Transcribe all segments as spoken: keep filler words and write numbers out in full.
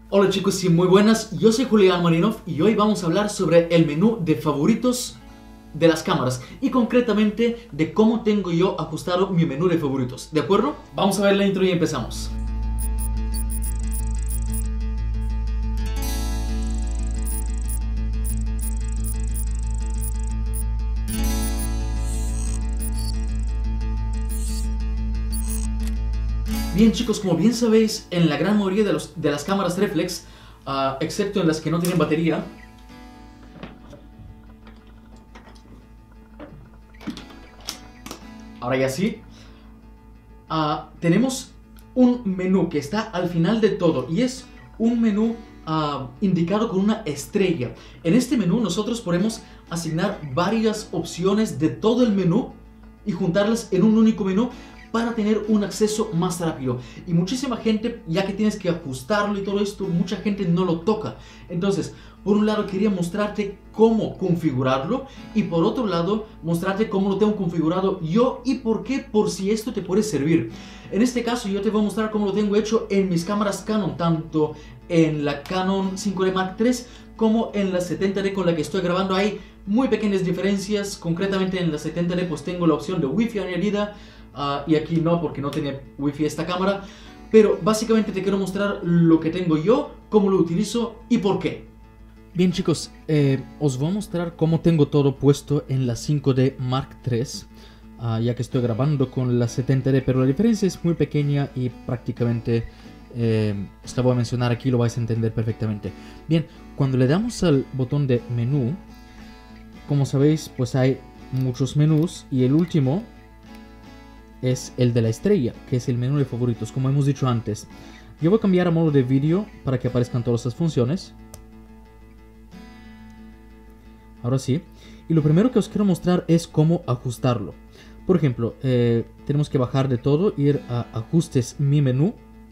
Hola chicos y muy buenas, yo soy Julián Marinov y hoy vamos a hablar sobre el menú de favoritos de las cámaras y concretamente de cómo tengo yo ajustado mi menú de favoritos, ¿de acuerdo? Vamos a ver la intro y empezamos. Bien chicos, como bien sabéis, en la gran mayoría de, los, de las cámaras reflex, uh, excepto en las que no tienen batería, ahora ya sí, uh, tenemos un menú que está al final de todo y es un menú uh, indicado con una estrella. En este menú nosotros podemos asignar varias opciones de todo el menú y juntarlas en un único menú para tener un acceso más rápido. Y muchísima gente, ya que tienes que ajustarlo y todo esto, mucha gente no lo toca. Entonces, por un lado quería mostrarte cómo configurarlo y por otro lado mostrarte cómo lo tengo configurado yo y por qué, por si esto te puede servir. En este caso yo te voy a mostrar cómo lo tengo hecho en mis cámaras Canon, tanto en la Canon cinco D Mark tres como en la setenta D con la que estoy grabando. Hay muy pequeñas diferencias, concretamente en la setenta D pues tengo la opción de Wi-Fi añadida. Uh, y aquí no, porque no tenía wifi esta cámara. Pero básicamente te quiero mostrar lo que tengo yo, cómo lo utilizo y por qué. Bien chicos, eh, os voy a mostrar cómo tengo todo puesto en la cinco D Mark tres, uh, ya que estoy grabando con la setenta D, pero la diferencia es muy pequeña y prácticamente eh, os la voy a mencionar aquí, lo vais a entender perfectamente. Bien, cuando le damos al botón de menú, como sabéis pues hay muchos menús y el último es el de la estrella, que es el menú de favoritos, como hemos dicho antes. Yo voy a cambiar a modo de vídeo para que aparezcan todas estas funciones. Ahora sí. Y lo primero que os quiero mostrar es cómo ajustarlo. Por ejemplo, eh, tenemos que bajar de todo, ir a ajustes, mi menú.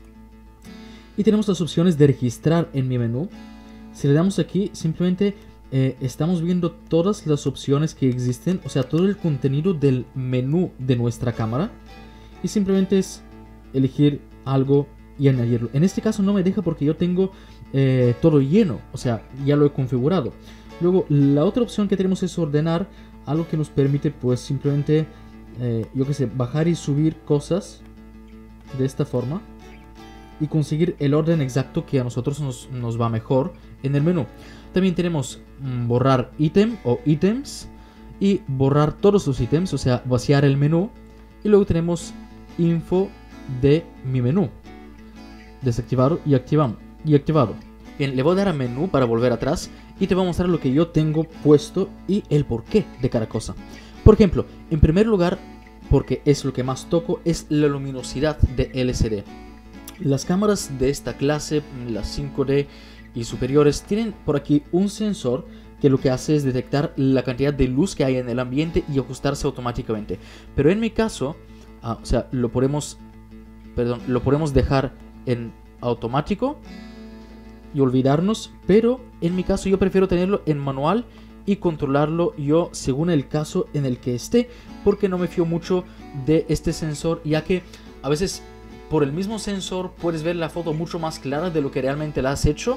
Y tenemos las opciones de registrar en mi menú. Si le damos aquí, simplemente Eh, estamos viendo todas las opciones que existen, o sea, todo el contenido del menú de nuestra cámara. Y simplemente es elegir algo y añadirlo. En este caso no me deja porque yo tengo eh, todo lleno, o sea, ya lo he configurado. Luego, la otra opción que tenemos es ordenar, algo que nos permite, pues, simplemente, eh, yo que sé, bajar y subir cosas de esta forma. Y conseguir el orden exacto que a nosotros nos, nos va mejor en el menú. También tenemos mmm, borrar ítem o ítems y borrar todos los ítems, o sea, vaciar el menú. Y luego tenemos info de mi menú. Desactivado y activado. Y activado. Bien, le voy a dar a menú para volver atrás y te voy a mostrar lo que yo tengo puesto y el porqué de cada cosa. Por ejemplo, en primer lugar, porque es lo que más toco, es la luminosidad de L C D. Las cámaras de esta clase, las cinco D y superiores, tienen por aquí un sensor que lo que hace es detectar la cantidad de luz que hay en el ambiente y ajustarse automáticamente. Pero en mi caso, ah, o sea, lo podemos, perdón, lo podemos dejar en automático y olvidarnos, pero en mi caso yo prefiero tenerlo en manual y controlarlo yo según el caso en el que esté, porque no me fío mucho de este sensor, ya que a veces por el mismo sensor puedes ver la foto mucho más clara de lo que realmente la has hecho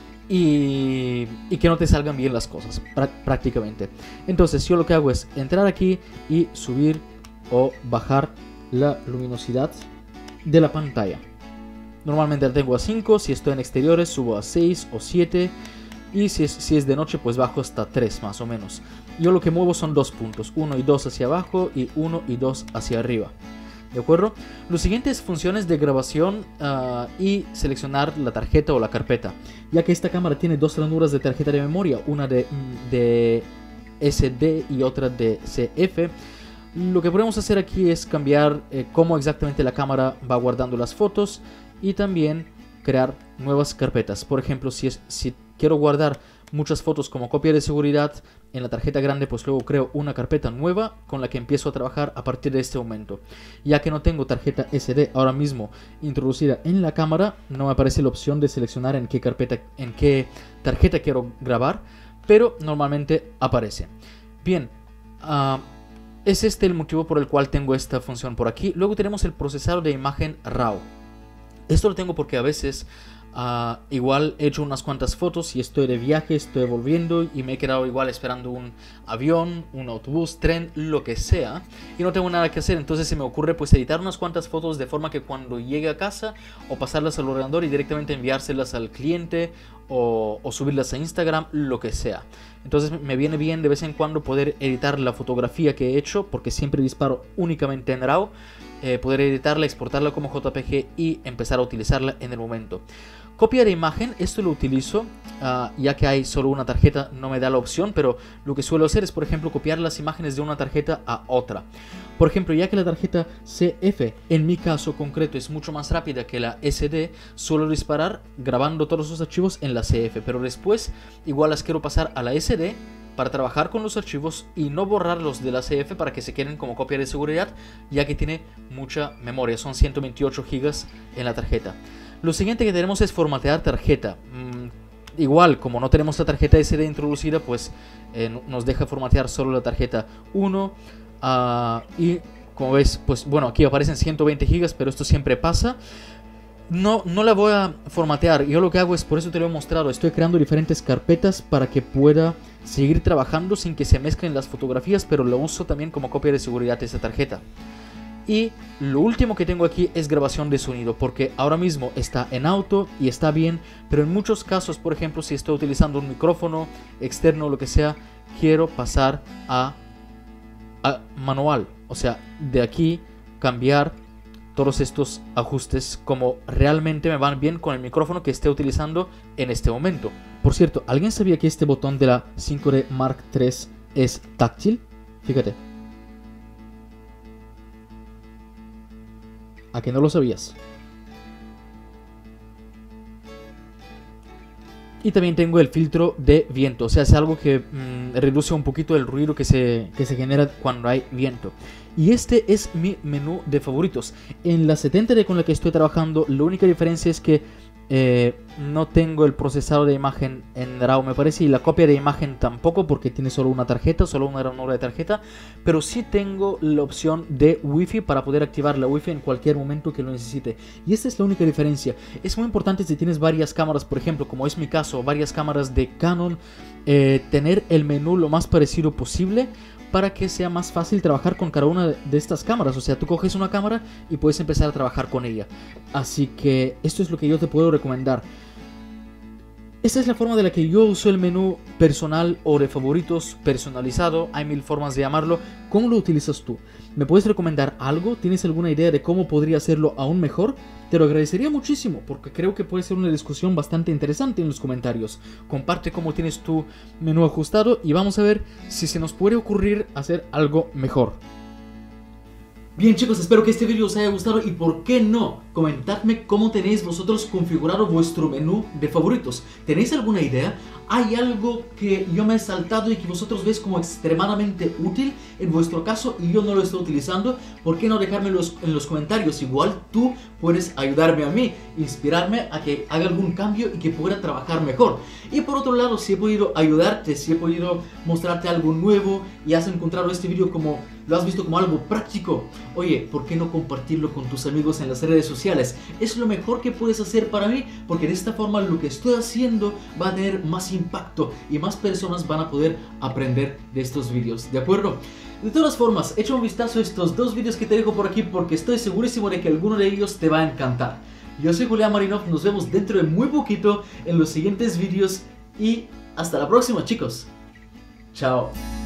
y, y que no te salgan bien las cosas prácticamente. Entonces yo lo que hago es entrar aquí y subir o bajar la luminosidad de la pantalla. Normalmente la tengo a cinco, si estoy en exteriores subo a seis o siete y si es, si es de noche pues bajo hasta tres más o menos. Yo lo que muevo son dos puntos, uno y dos hacia abajo y uno y dos hacia arriba. ¿De acuerdo? Los siguientes funciones de grabación uh, y seleccionar la tarjeta o la carpeta. Ya que esta cámara tiene dos ranuras de tarjeta de memoria, una de, de S D y otra de C F. Lo que podemos hacer aquí es cambiar eh, cómo exactamente la cámara va guardando las fotos y también crear nuevas carpetas. Por ejemplo, si, es, si quiero guardar muchas fotos como copia de seguridad en la tarjeta grande, pues luego creo una carpeta nueva con la que empiezo a trabajar a partir de este momento. Ya que no tengo tarjeta S D ahora mismo introducida en la cámara, no me aparece la opción de seleccionar en qué carpeta, en qué tarjeta quiero grabar, pero normalmente aparece. Bien, uh, es este el motivo por el cual tengo esta función por aquí. Luego tenemos el procesador de imagen RAW. Esto lo tengo porque a veces Uh, igual he hecho unas cuantas fotos y estoy de viaje, estoy volviendo y me he quedado igual esperando un avión, un autobús, tren, lo que sea, y no tengo nada que hacer. Entonces se me ocurre pues editar unas cuantas fotos de forma que cuando llegue a casa o pasarlas al ordenador y directamente enviárselas al cliente o, o subirlas a Instagram, lo que sea. Entonces me viene bien de vez en cuando poder editar la fotografía que he hecho, porque siempre disparo únicamente en RAW, eh, poder editarla, exportarla como J P G y empezar a utilizarla en el momento. Copia de imagen, esto lo utilizo uh, ya que hay solo una tarjeta, no me da la opción, pero lo que suelo hacer es, por ejemplo, copiar las imágenes de una tarjeta a otra. Por ejemplo, ya que la tarjeta C F, en mi caso concreto, es mucho más rápida que la S D, suelo disparar grabando todos los archivos en la C F, pero después igual las quiero pasar a la S D para trabajar con los archivos y no borrarlos de la C F para que se queden como copia de seguridad, ya que tiene mucha memoria, son ciento veintiocho gigas en la tarjeta. Lo siguiente que tenemos es formatear tarjeta. Mm, igual, como no tenemos la tarjeta S D introducida, pues eh, nos deja formatear solo la tarjeta uno. Uh, y como ves, pues bueno, aquí aparecen ciento veinte gigas, pero esto siempre pasa. No, no la voy a formatear. Yo lo que hago es, por eso te lo he mostrado, estoy creando diferentes carpetas para que pueda seguir trabajando sin que se mezclen las fotografías, pero lo uso también como copia de seguridad de esta tarjeta. Y lo último que tengo aquí es grabación de sonido, porque ahora mismo está en auto y está bien, pero en muchos casos, por ejemplo, si estoy utilizando un micrófono externo o lo que sea, quiero pasar a, a manual, o sea, de aquí cambiar todos estos ajustes como realmente me van bien con el micrófono que esté utilizando en este momento. Por cierto, ¿alguien sabía que este botón de la cinco D Mark tres es táctil? Fíjate. ¿A que no lo sabías? Y también tengo el filtro de viento, o sea, es algo que mmm, reduce un poquito el ruido que se, que se genera cuando hay viento. Y este es mi menú de favoritos. En la setenta D con la que estoy trabajando, la única diferencia es que eh, no tengo el procesador de imagen en RAW, me parece, y la copia de imagen tampoco, porque tiene solo una tarjeta, solo una ranura de tarjeta. Pero sí tengo la opción de Wi-Fi para poder activar la Wi-Fi en cualquier momento que lo necesite. Y esta es la única diferencia. Es muy importante si tienes varias cámaras, por ejemplo, como es mi caso, varias cámaras de Canon, eh, tener el menú lo más parecido posible, para que sea más fácil trabajar con cada una de estas cámaras. O sea, tú coges una cámara y puedes empezar a trabajar con ella. Así que esto es lo que yo te puedo recomendar. Esta es la forma de la que yo uso el menú personal o de favoritos personalizado. Hay mil formas de llamarlo. ¿Cómo lo utilizas tú? ¿Me puedes recomendar algo? ¿Tienes alguna idea de cómo podría hacerlo aún mejor? Te lo agradecería muchísimo, porque creo que puede ser una discusión bastante interesante en los comentarios. Comparte cómo tienes tu menú ajustado y vamos a ver si se nos puede ocurrir hacer algo mejor. Bien chicos, espero que este vídeo os haya gustado y por qué no, comentadme cómo tenéis vosotros configurado vuestro menú de favoritos. ¿Tenéis alguna idea? ¿Hay algo que yo me he saltado y que vosotros veis como extremadamente útil en vuestro caso y yo no lo estoy utilizando? ¿Por qué no dejármelo en los comentarios? Igual tú puedes ayudarme a mí, inspirarme a que haga algún cambio y que pueda trabajar mejor. Y por otro lado, si he podido ayudarte, si he podido mostrarte algo nuevo y has encontrado este vídeo como, lo has visto como algo práctico, oye, ¿por qué no compartirlo con tus amigos en las redes sociales? Es lo mejor que puedes hacer para mí, porque de esta forma lo que estoy haciendo va a tener más impacto y más personas van a poder aprender de estos vídeos, ¿de acuerdo? De todas formas, echa un vistazo a estos dos vídeos que te dejo por aquí porque estoy segurísimo de que alguno de ellos te va a encantar. Yo soy Julián Marinov, nos vemos dentro de muy poquito en los siguientes vídeos y hasta la próxima chicos. Chao.